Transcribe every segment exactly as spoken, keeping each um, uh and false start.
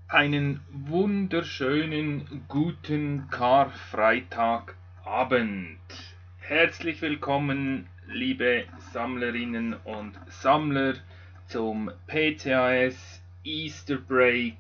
Einen wunderschönen guten Karfreitagabend. Herzlich willkommen, liebe Sammlerinnen und Sammler, zum P C A S Easter Break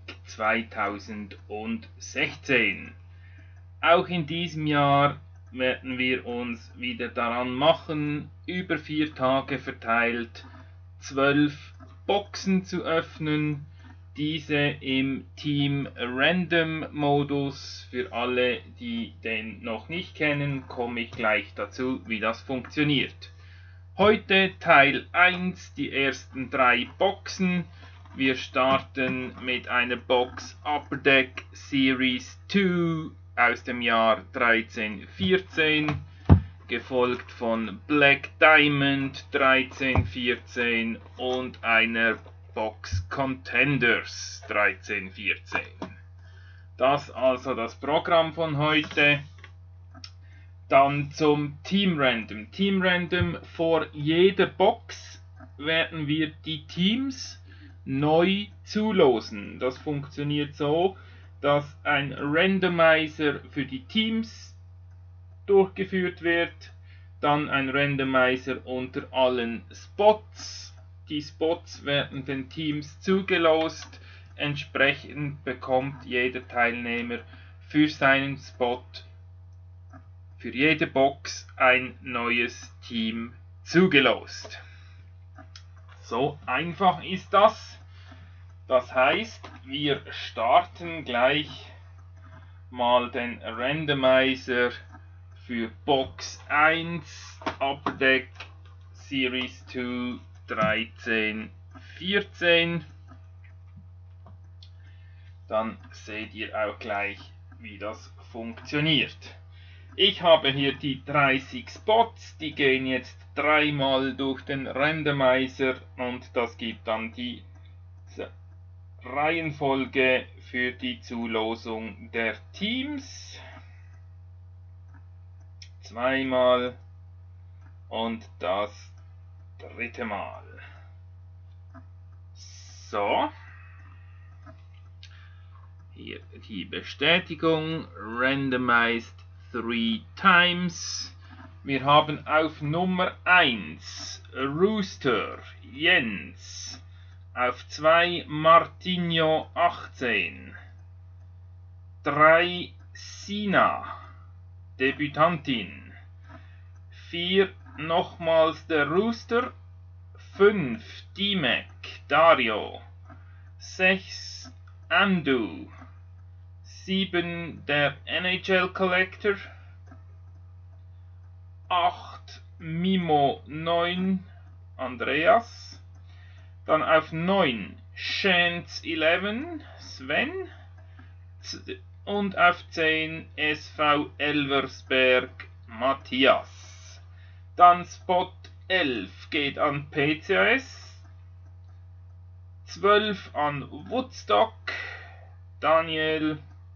zweitausendsechzehn. Auch in diesem Jahr werden wir uns wieder daran machen, über vier Tage verteilt zwölf Boxen zu öffnen. Diese im Team Random Modus. Für alle, die den noch nicht kennen, komme ich gleich dazu, wie das funktioniert. Heute Teil eins, die ersten drei Boxen. Wir starten mit einer Box Upper Deck Series zwei aus dem Jahr dreizehn vierzehn, gefolgt von Black Diamond dreizehn vierzehn und einer Box Contenders dreizehn vierzehn. Das also das Programm von heute. Dann zum Team Random. Team Random, vor jeder Box werden wir die Teams neu zulosen. Das funktioniert so, dass ein Randomizer für die Teams durchgeführt wird, dann ein Randomizer unter allen Spots. Die Spots werden den Teams zugelost. Entsprechend bekommt jeder Teilnehmer für seinen Spot, für jede Box, ein neues Team zugelost. So einfach ist das. Das heißt, wir starten gleich mal den Randomizer für Box eins, Upper Deck Series zwei dreizehn vierzehn. Dann seht ihr auch gleich, wie das funktioniert. Ich habe hier die dreißig Spots, die gehen jetzt dreimal durch den Randomizer und das gibt dann die Reihenfolge für die Zulosung der Teams. Zweimal und das dritte Mal. So. Hier die Bestätigung. Randomized three times. Wir haben auf Nummer eins Rooster Jens. Auf zwei Martinho achtzehn. drei Sina Debütantin. vier nochmals der Rooster. fünf D-Mac Dario. sechs Andu. sieben der N H L Collector. acht Mimo neun Andreas. Dann auf neun Chance elf Sven. Und auf zehn S V Elversberg Matthias. Dann Spot elf geht an P C A S. zwölf an Woodstock Daniel.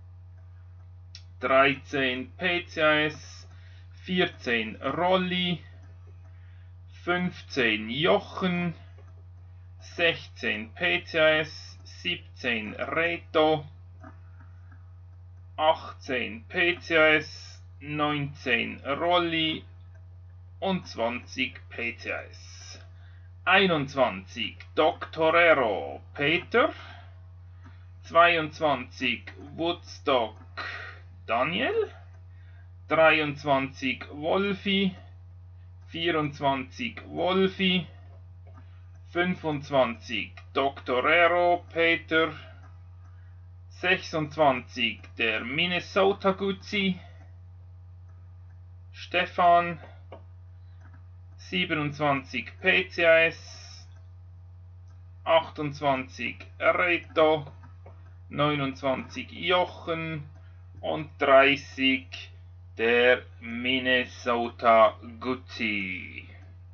dreizehn P C A S. vierzehn Rolli. fünfzehn Jochen. sechzehn P C A S. siebzehn Reto. achtzehn P C A S. neunzehn Rolli und zwanzig P C A S. einundzwanzig Doctorero Peter. zweiundzwanzig Woodstock Daniel. dreiundzwanzig Wolfi. vierundzwanzig Wolfi. fünfundzwanzig Doctorero Peter. sechsundzwanzig der Minnesota Guzzi Stefan. siebenundzwanzig P C A S. achtundzwanzig Reto. neunundzwanzig Jochen und dreißig der Minnesota Guzzi.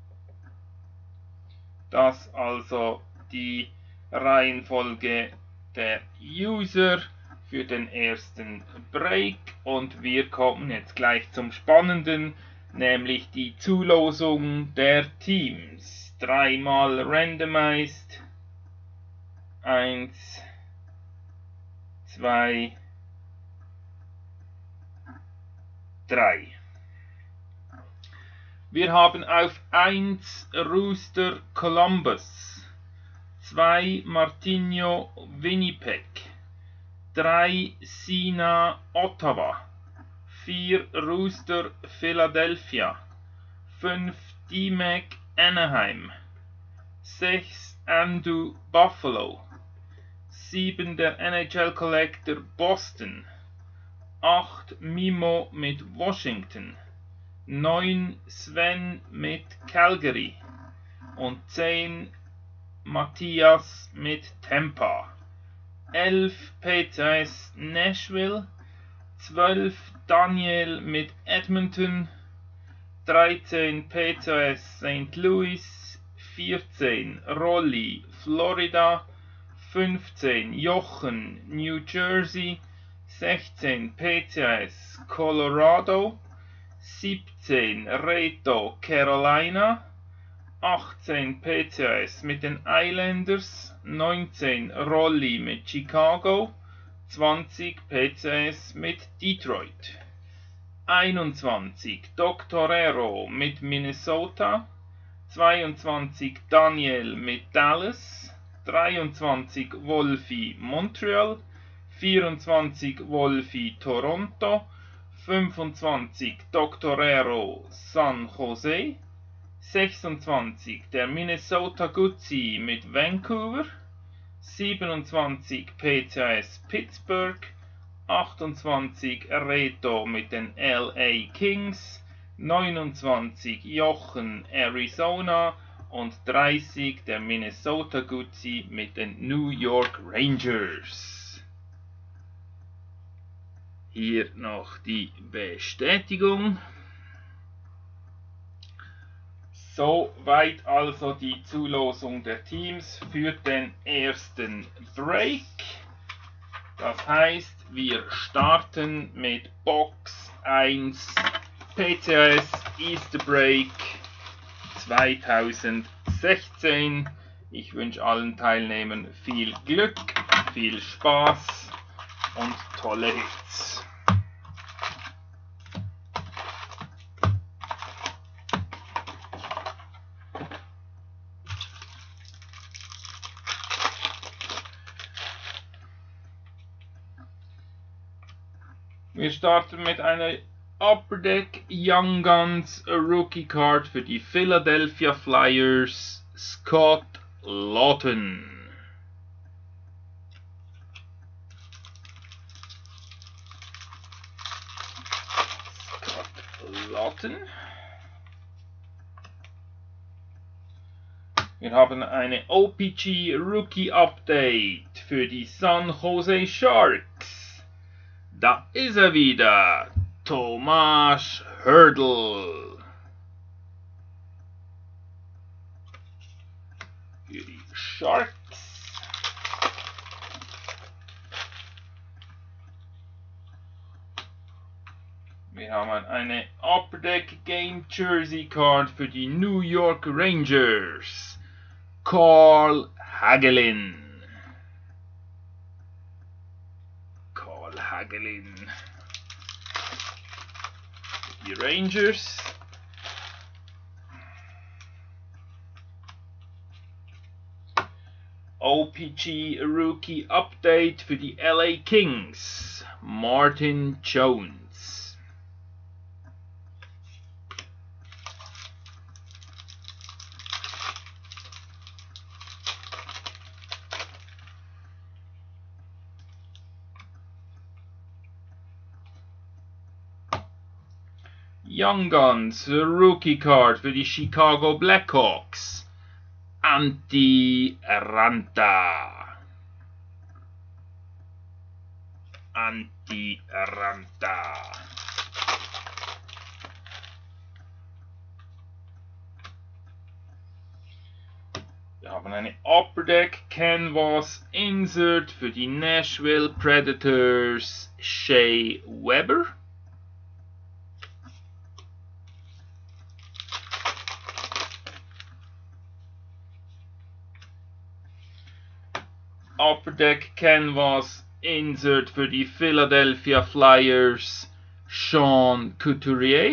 Das also die Reihenfolge der User für den ersten Break und wir kommen jetzt gleich zum Spannenden, nämlich die Zulosung der Teams. Dreimal randomized. eins, zwei, drei. Wir haben auf eins Rooster Columbus, zwei Martinho Winnipeg, drei Sina Ottawa, vier Rooster Philadelphia, fünf D-Mac Anaheim, sechs Andu Buffalo, sieben der N H L Collector Boston, acht Mimo mit Washington, neun Sven mit Calgary und zehn Matthias mit Tampa, elf P C S Nashville, zwölf Daniel mit Edmonton, dreizehn P C S Saint Louis, vierzehn Rolli Florida, fünfzehn Jochen New Jersey, sechzehn P C S Colorado, siebzehn Reto Carolina, achtzehn P C S mit den Islanders, neunzehn Rolli mit Chicago, zwanzig P C S mit Detroit, einundzwanzig Doctorero mit Minnesota, zweiundzwanzig Daniel mit Dallas, dreiundzwanzig Wolfi Montreal, vierundzwanzig Wolfi Toronto, fünfundzwanzig Doctorero San Jose, sechsundzwanzig der Minnesota Guzzi mit Vancouver, siebenundzwanzig P C S Pittsburgh, achtundzwanzig Reto mit den L A Kings, neunundzwanzig Jochen Arizona und dreißig der Minnesota Guzzi mit den New York Rangers. Hier noch die Bestätigung. Soweit also die Zulosung der Teams für den ersten Break. Das heißt, wir starten mit Box eins P C S Easter Break zweitausendsechzehn. Ich wünsche allen Teilnehmern viel Glück, viel Spaß und tolle Hits. Wir starten mit einer Upper Deck Young Guns Rookie Card für die Philadelphia Flyers, Scott Laughton. Scott Laughton. Wir haben eine O P G Rookie Update für die San Jose Sharks. Da ist er wieder, Tomas Hertl. Für die Sharks. Wir haben eine Upper Deck Game Jersey Card für die New York Rangers, Carl Hagelin. Hagelin. Die Rangers. O P G Rookie Update für die L A Kings, Martin Jones. Young Guns Rookie Card für die Chicago Blackhawks, Antti Ranta. Antti Ranta. Wir haben eine Upper Deck Canvas Insert für die Nashville Predators, Shea Weber. Upper Deck Canvas Insert für die Philadelphia Flyers Sean Couturier.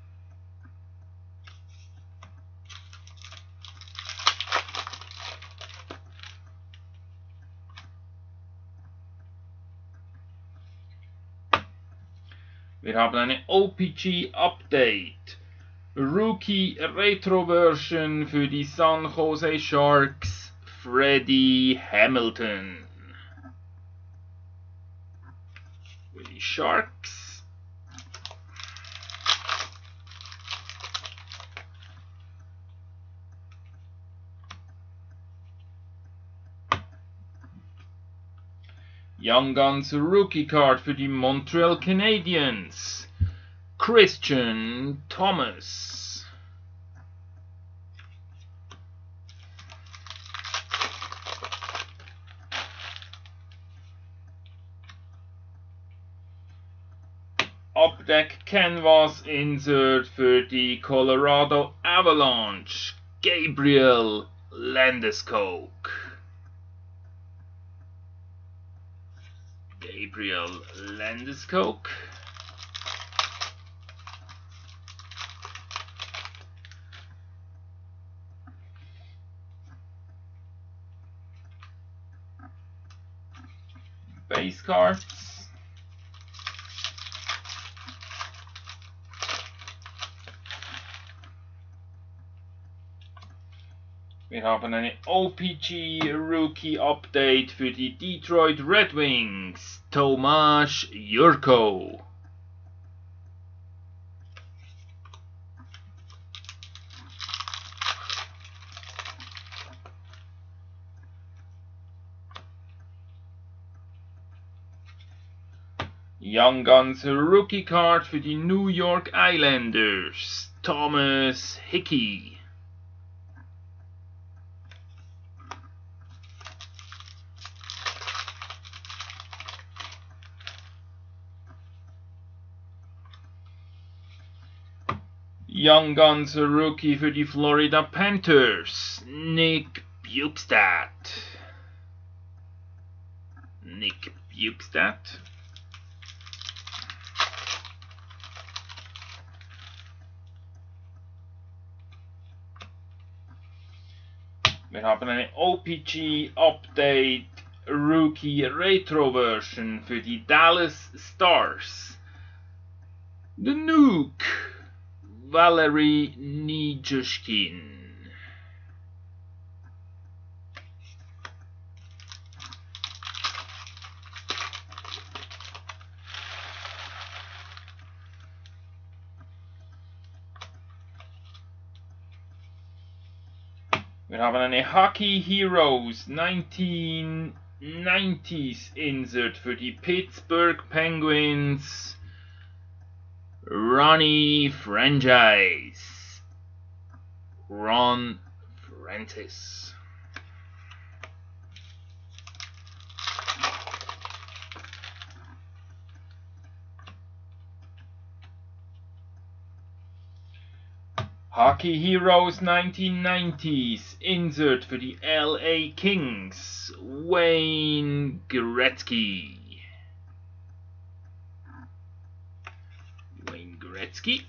Wir haben eine O P G Update. Rookie Retro Version für die San Jose Sharks, Freddie Hamilton. Für die Sharks. Young Guns Rookie Card für die Montreal Canadiens, Christian Thomas. Updeck Canvas Insert für die Colorado Avalanche, Gabriel Landeskog. Gabriel Landeskog. Base cards. Wir haben eine O P G Rookie Update für die Detroit Red Wings, Tomas Jurko. Young Guns Rookie Card für die New York Islanders, Thomas Hickey. Young Guns Rookie für die Florida Panthers, Nick Bjugstad. Nick Bjugstad. Wir haben eine O P G Update Rookie Retro Version für die Dallas Stars. The Nuke, Valery Nijushkin. Wir haben eine Hockey Heroes nineteen nineties Insert für die Pittsburgh Penguins, Ronnie Franchise. Ron Francis. Hockey Heroes nineteen nineties Insert für die L A Kings, Wayne Gretzky. Wayne Gretzky.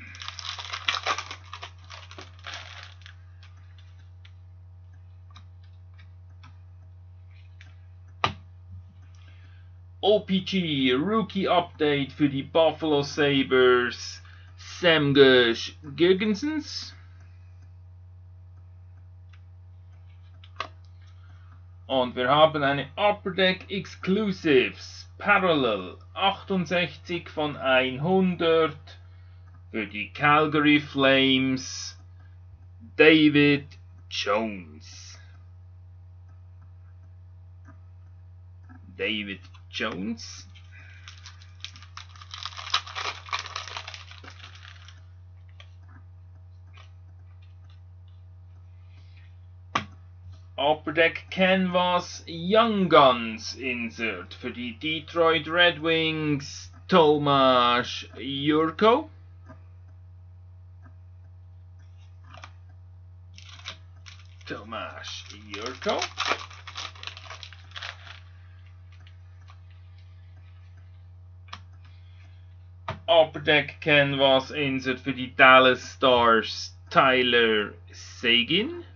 O P G Rookie Update für die Buffalo Sabres, Semgus Girgensons. Und wir haben eine Upper Deck Exclusives Parallel achtundsechzig von hundert für die Calgary Flames, David Jones. David Jones. Upper Deck Canvas Young Guns Insert für die Detroit Red Wings, Tomas Jurko. Tomas Jurko. Upper Deck Canvas Insert für die Dallas Stars Tyler Seguin.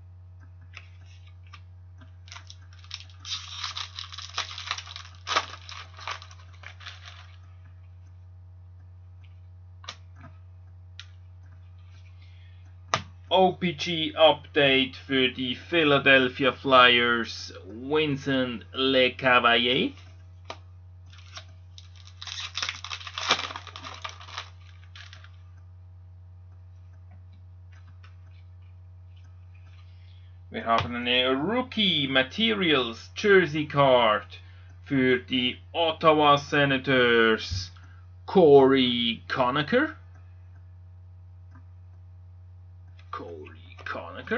O P G Update für die Philadelphia Flyers Vincent Lecavalier. Wir haben eine Rookie Materials Jersey Card für die Ottawa Senators Corey Conacher. Corey Conacher.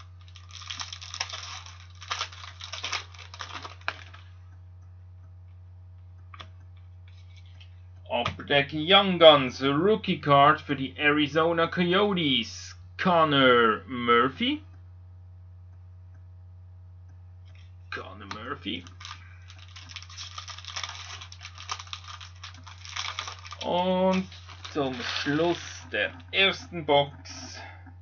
Upper Deck Young Guns Rookie Card für die Arizona Coyotes Connor Murphy. Connor Murphy. Und zum Schluss der ersten Box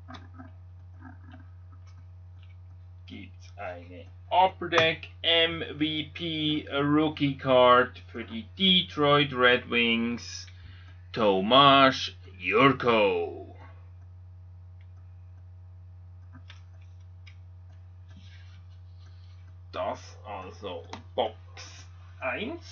gibt es eine Upper Deck M V P Rookie Card für die Detroit Red Wings Tomas Jurko. Das also Box eins.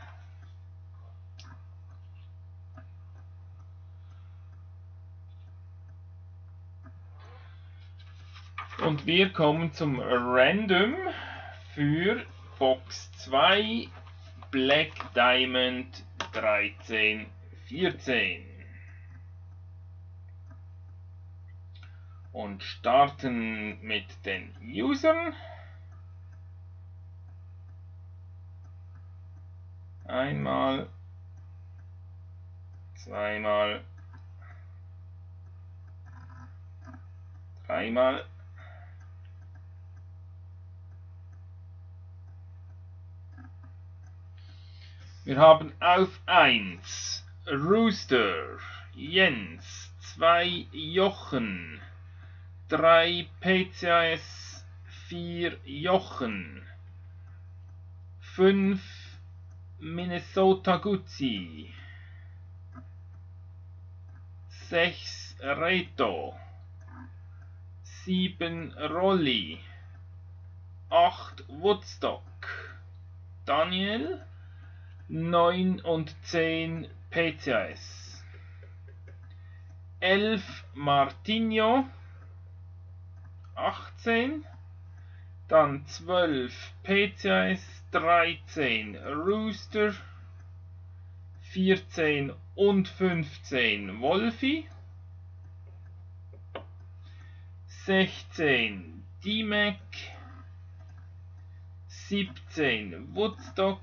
Und wir kommen zum Random für Box zwei Black Diamond dreizehn vierzehn. Und starten mit den Usern. Einmal, zweimal, dreimal. Wir haben auf eins Rooster, Jens, zwei Jochen, drei P C A S, vier Jochen, fünf Minnesota Guzzi, sechs Reto, sieben Rolli, acht Woodstock, Daniel, neun und zehn P C A S, elf Martinho, achtzehn, dann zwölf P C A S, dreizehn Rooster, vierzehn und fünfzehn Wolfi, sechzehn D-Mac, siebzehn Woodstock,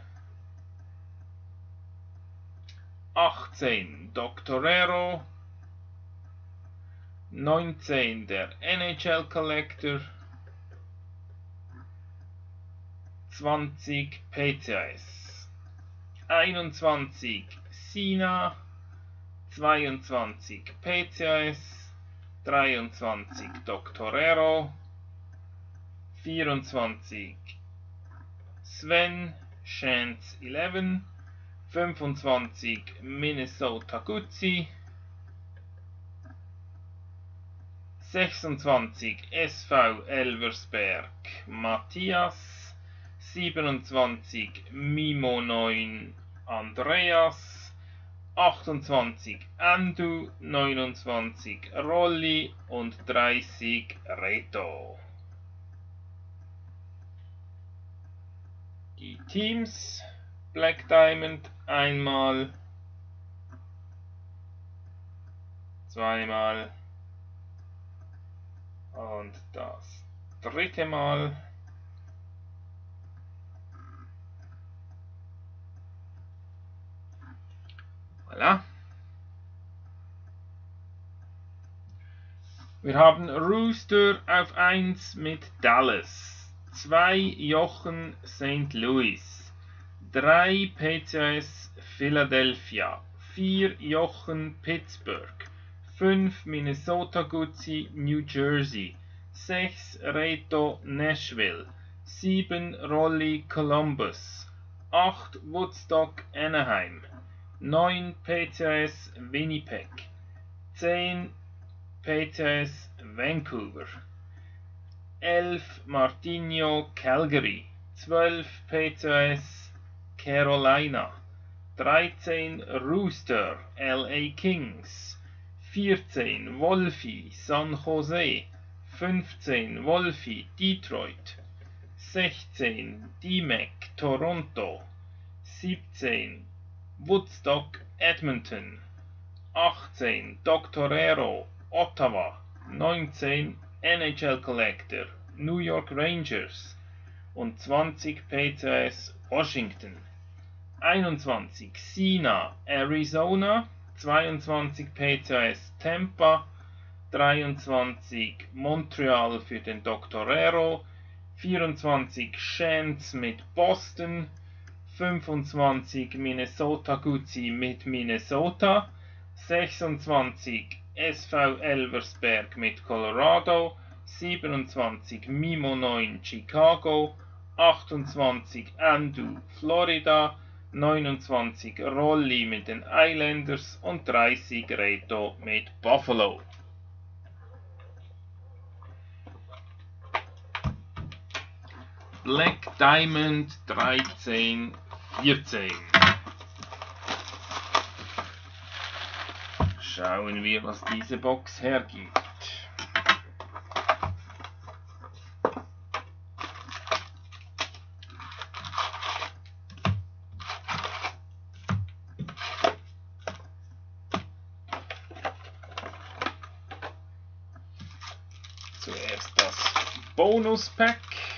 achtzehn Doctorero, neunzehn der N H L Collector, zwanzig P C A S, einundzwanzig Sina, zweiundzwanzig P C A S, dreiundzwanzig Doctorero, vierundzwanzig Sven, Chance elf, fünfundzwanzig Minnesota Guzzi, sechsundzwanzig S V Elversberg Matthias, siebenundzwanzig Mimo neun Andreas, achtundzwanzig Andu, neunundzwanzig Rolli und dreißig Reto. Die Teams Black Diamond einmal, zweimal und das dritte Mal. Voilà. Wir haben Rooster auf eins mit Dallas, zwei Jochen Saint Louis, drei P C A S Philadelphia, vier Jochen Pittsburgh, fünf Minnesota Guzzi New Jersey, sechs Reto Nashville, sieben Rolli Columbus, acht Woodstock Anaheim, neun P C S Winnipeg, zehn P C S Vancouver, elf Martinho Calgary, zwölf P C S Carolina, dreizehn Rooster L A Kings, vierzehn Wolfi San Jose, fünfzehn Wolfi Detroit, sechzehn D-Mac Toronto, siebzehn Woodstock Edmonton, achtzehn Doctorero Ottawa, neunzehn N H L Collector New York Rangers und zwanzig P C S Washington, einundzwanzig Sina Arizona, zweiundzwanzig P C S Tampa, dreiundzwanzig Montreal für den Doctorero, vierundzwanzig Shants mit Boston, fünfundzwanzig Minnesota Guzzi mit Minnesota, sechsundzwanzig S V Elversberg mit Colorado, siebenundzwanzig Mimo neun Chicago, achtundzwanzig Andu Florida, neunundzwanzig Rolli mit den Islanders und dreißig Reto mit Buffalo. Black Diamond dreizehn vierzehn. Schauen wir, was diese Box hergibt. Zuerst das Bonus-Pack.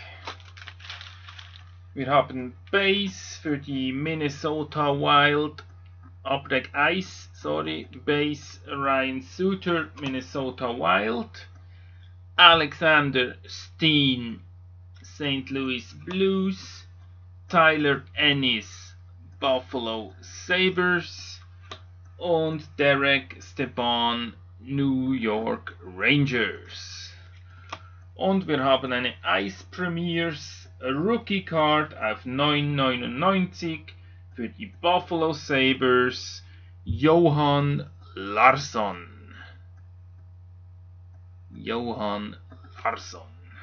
Wir haben Base für die Minnesota Wild, Updeck eins, sorry, Base Ryan Suter, Minnesota Wild, Alexander Steen, Saint Louis Blues, Tyler Ennis, Buffalo Sabres und Derek Stepan, New York Rangers. Und wir haben eine Ice Premiers Rookie Card auf neun neunundneunzig für die Buffalo Sabres, Johan Larsson. Johan Larsson.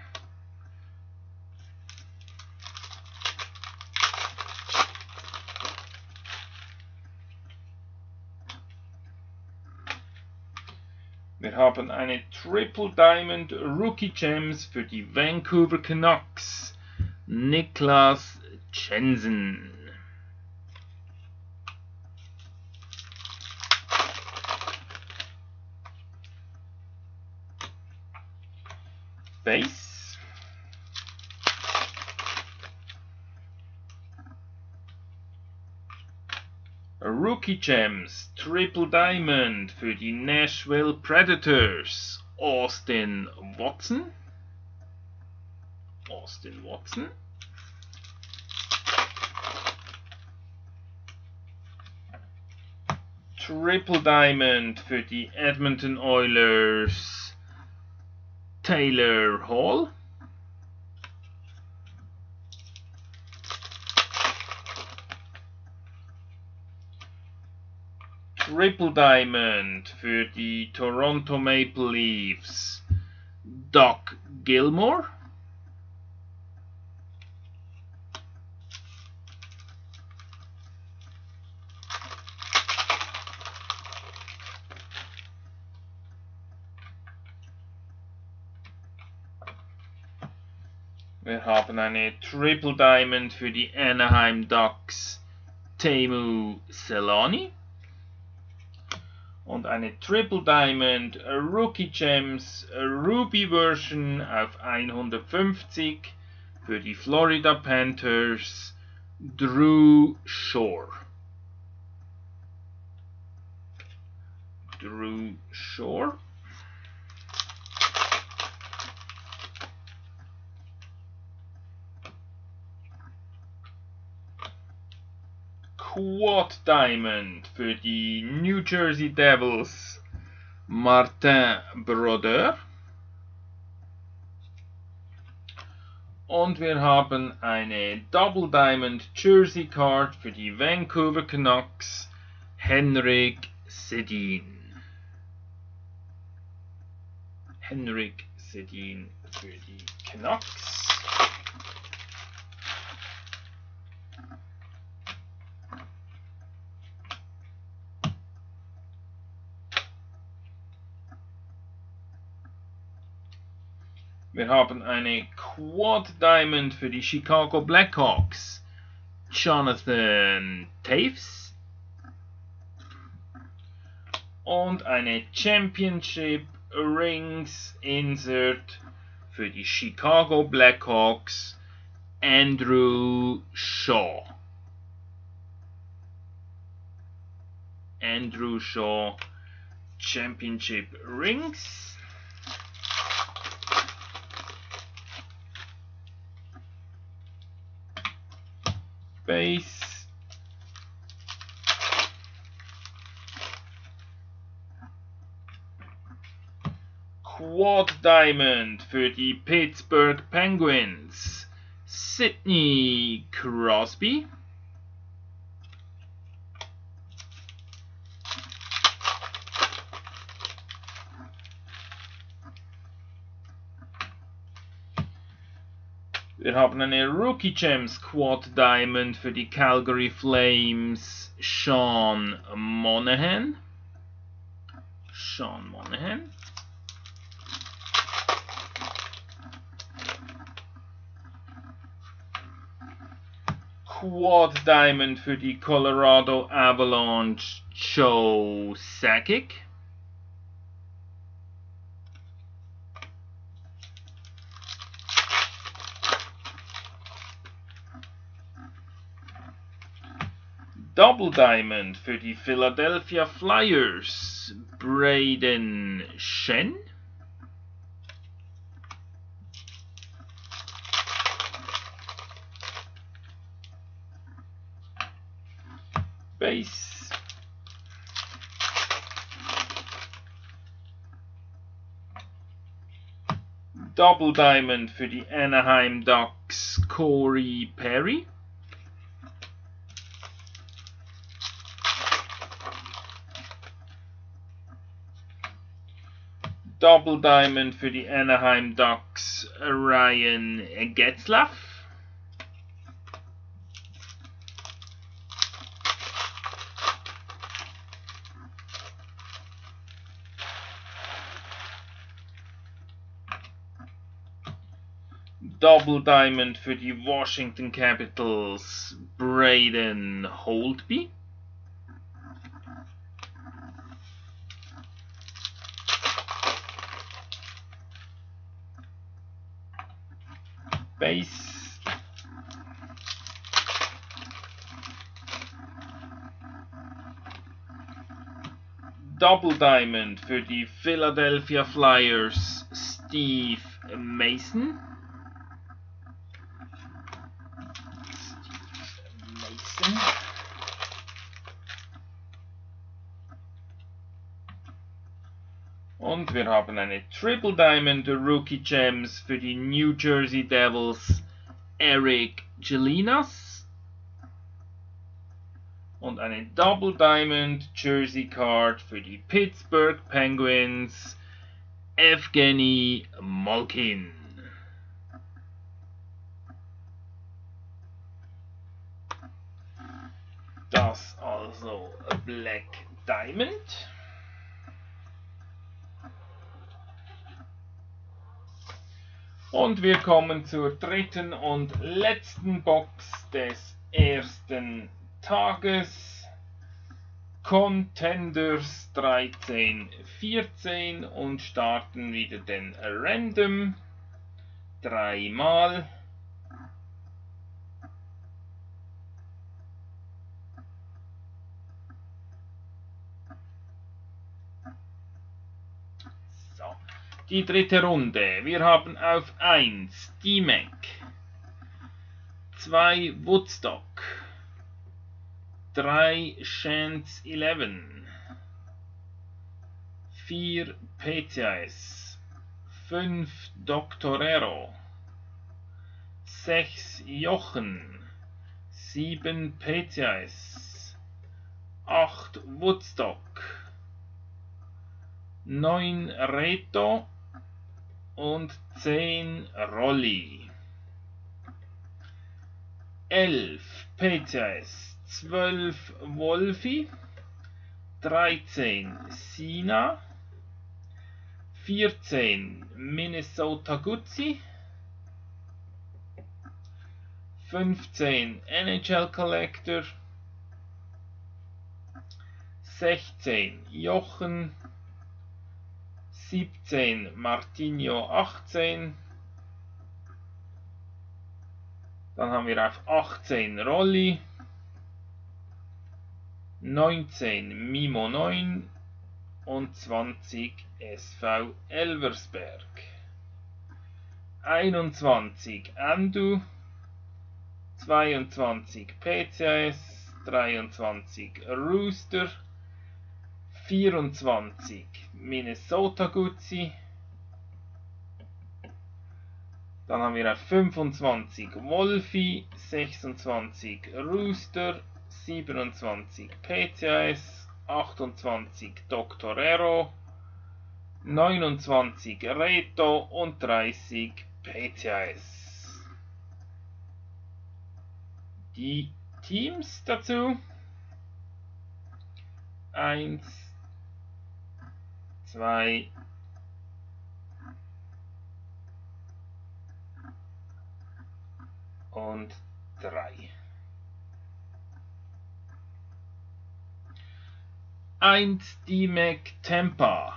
Wir haben eine Triple Diamond Rookie Gems für die Vancouver Canucks, Niklas Jensen. Base. Rookie Gems Triple Diamond für die Nashville Predators, Austin Watson. Austin Watson. Triple Diamond für die Edmonton Oilers, Taylor Hall. Triple Diamond für die Toronto Maple Leafs, Doug Gilmour. Wir haben eine Triple Diamond für die Anaheim Ducks, Teemu Selanne. Und eine Triple Diamond Rookie Gems Ruby Version auf hundertfünfzig für die Florida Panthers, Drew Shore. Drew Shore. Quad Diamond für die New Jersey Devils Martin Brodeur. Und wir haben eine Double Diamond Jersey Card für die Vancouver Canucks Henrik Sedin. Henrik Sedin für die Canucks. Wir haben eine Quad Diamond für die Chicago Blackhawks Jonathan Toews. Und eine Championship Rings Insert für die Chicago Blackhawks Andrew Shaw. Andrew Shaw Championship Rings. Base. Quad Diamond für die Pittsburgh Penguins Sidney Crosby. Wir haben eine Rookie Gems Quad Diamond für die Calgary Flames Sean Monahan. Sean Monahan. Quad Diamond für die Colorado Avalanche Joe Sakic. Double Diamond für die Philadelphia Flyers Braden Shen. Base. Double Diamond für die Anaheim Ducks Corey Perry. Double Diamond für die Anaheim Ducks Ryan Getzlaf. Double Diamond für die Washington Capitals Braden Holtby. Base. Double Diamond für die Philadelphia Flyers Steve Mason. Steve Mason. Und wir haben eine Triple Diamond Rookie Gems für die New Jersey Devils Eric Gelinas. Und eine Double Diamond Jersey Card für die Pittsburgh Penguins Evgeny Malkin. Das also Black Diamond. Und wir kommen zur dritten und letzten Box des ersten Tages. Contenders dreizehn vierzehn und starten wieder den Random. Dreimal. Die dritte Runde. Wir haben auf eins D-Mac, zwei Woodstock, drei Chance elf, vier P C S, fünf Doctorero, sechs Jochen, sieben P C S, acht Woodstock, neun Reto und zehn Rolli. elf P C S, zwölf Wolfi, dreizehn Sina, vierzehn Minnesota Guzzi, fünfzehn N H L Collector, sechzehn Jochen, siebzehn Martinho achtzehn, dann haben wir auf achtzehn Rolli, neunzehn Mimo neun und zwanzig S V Elversberg. einundzwanzig Andu, zweiundzwanzig P C S, dreiundzwanzig Rooster, vierundzwanzig Minnesota Guzzi, dann haben wir auf fünfundzwanzig Wolfi, sechsundzwanzig Rooster, siebenundzwanzig P C S, achtundzwanzig Doctorero, neunundzwanzig Reto und dreißig P C S. Die Teams dazu: eins, zwei, und drei. eins D-Mac Tampa,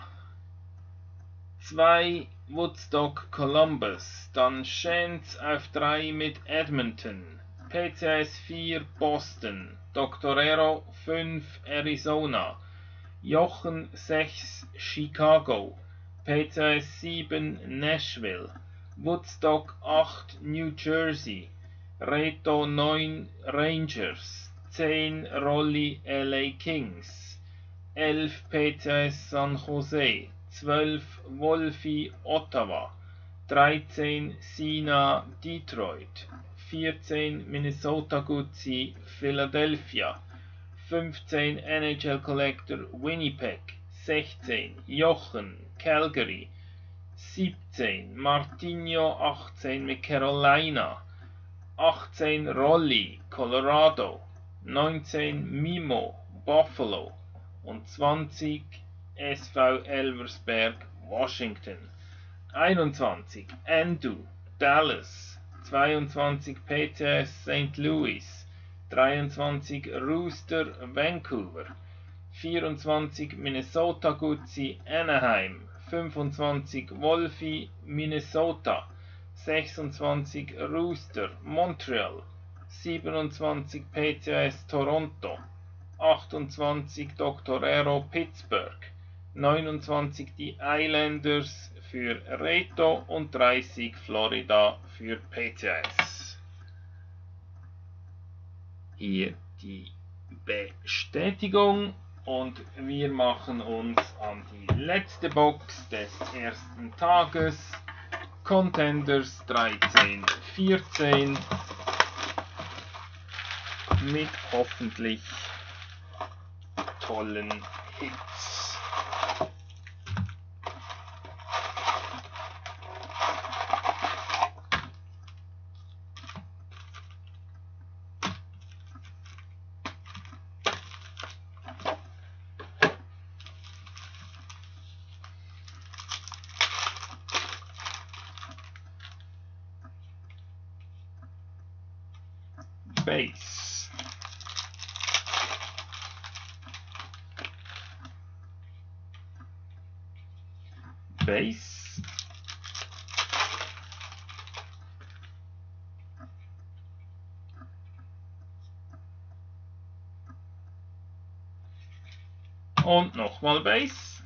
zwei Woodstock Columbus, dann Chance auf drei mit Edmonton, P C S vier Boston, Doctorero fünf Arizona, Jochen sechs Chicago, P C S sieben Nashville, Woodstock acht New Jersey, Reto neun Rangers, zehn Rolli L A Kings, elf P C S San Jose, zwölf Wolfi Ottawa, dreizehn Sina Detroit, vierzehn Minnesota Guzzi Philadelphia, fünfzehn N H L Collector Winnipeg, sechzehn Jochen Calgary, siebzehn Martinho achtzehn mit Carolina, achtzehn Rolli Colorado, neunzehn Mimo Buffalo und zwanzig S V Elversberg Washington, einundzwanzig Andu Dallas, zweiundzwanzig P C S Saint Louis, dreiundzwanzig Rooster Vancouver, vierundzwanzig Minnesota Guzzi Anaheim, fünfundzwanzig Wolfi Minnesota, sechsundzwanzig Rooster Montreal, siebenundzwanzig P C S Toronto, achtundzwanzig Doctorero Pittsburgh, neunundzwanzig die Islanders für Reto und dreißig Florida für P C S. Hier die Bestätigung und wir machen uns an die letzte Box des ersten Tages. Contenders dreizehn vierzehn mit hoffentlich tollen Hits. Base. Base. Und nochmal Base.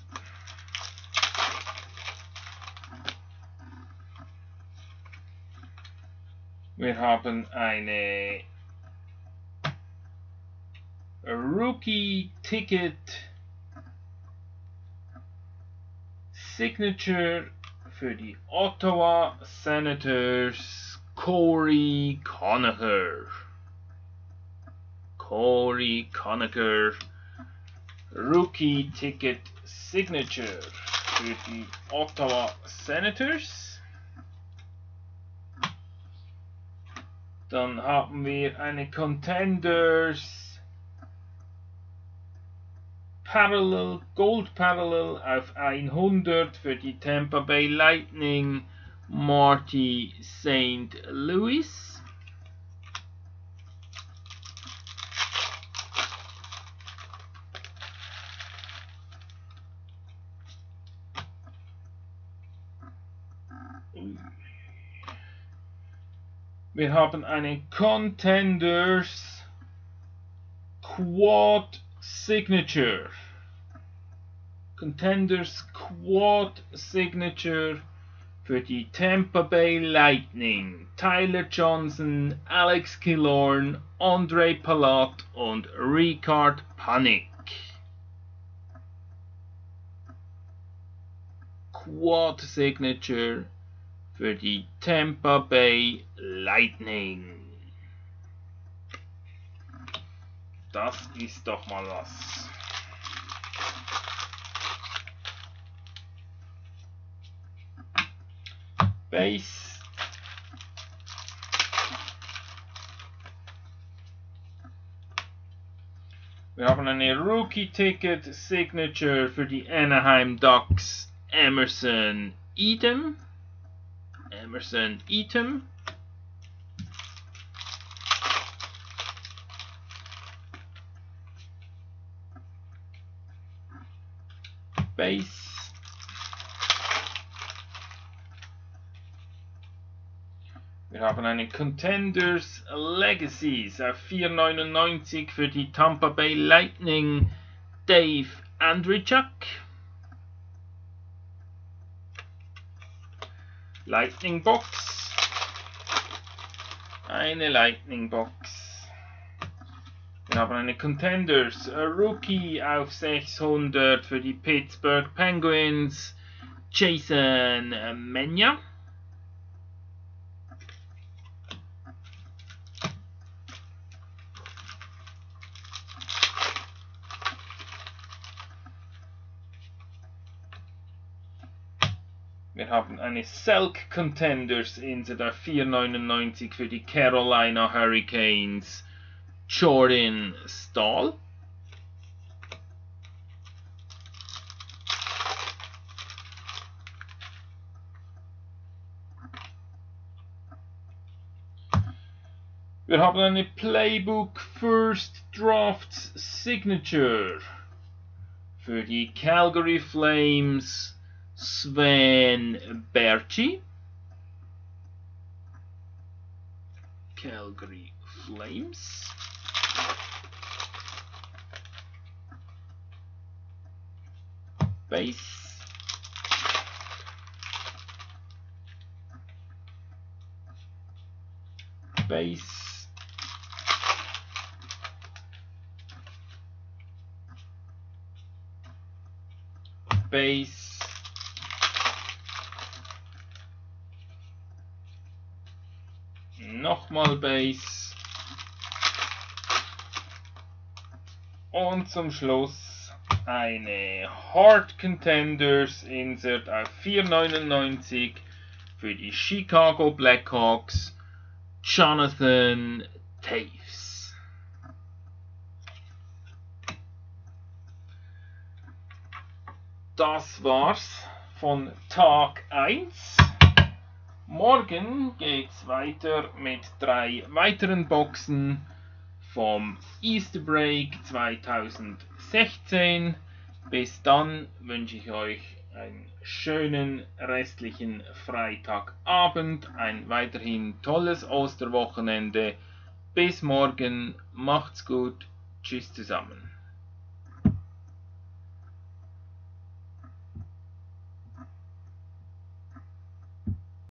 Wir haben eine Rookie Ticket Signature für die Ottawa Senators, Corey Conacher. Corey Conacher, Rookie Ticket Signature für die Ottawa Senators. Dann haben wir eine Contenders Parallel, Gold Parallel auf hundert für die Tampa Bay Lightning, Marty Saint Louis. Wir haben eine Contenders Quad Signature. Contenders Quad Signature für die Tampa Bay Lightning. Tyler Johnson, Alex Killorn, Andre Palat und Ricard Panik. Quad Signature für die Tampa Bay Lightning. Das ist doch mal was. Base. Wir haben eine Rookie-Ticket Signature für die Anaheim Ducks, Emerson Etem. Emerson Etem. Base. Wir haben eine Contenders Legacies auf vier neunundneunzig für die Tampa Bay Lightning, Dave Andreychuk. Lightning Box. Eine Lightning Box. Wir haben eine Contenders Rookie auf sechshundert für die Pittsburgh Penguins, Jason Menya. Wir haben eine Selk Contenders Insert auf vier neunundneunzig für die Carolina Hurricanes, Jordan Stahl. Wir haben eine Playbook First Drafts Signature für die Calgary Flames, Sven Berchi. Calgary Flames. Base. Base. Base. Nochmal Base. Und zum Schluss eine Hard Contenders Insert auf vier neunundneunzig für die Chicago Blackhawks, Jonathan Toews. Das war's von Tag eins. Morgen geht's weiter mit drei weiteren Boxen vom Easter Break zweitausendsechzehn. Bis dann wünsche ich euch einen schönen restlichen Freitagabend, ein weiterhin tolles Osterwochenende. Bis morgen, macht's gut, tschüss zusammen.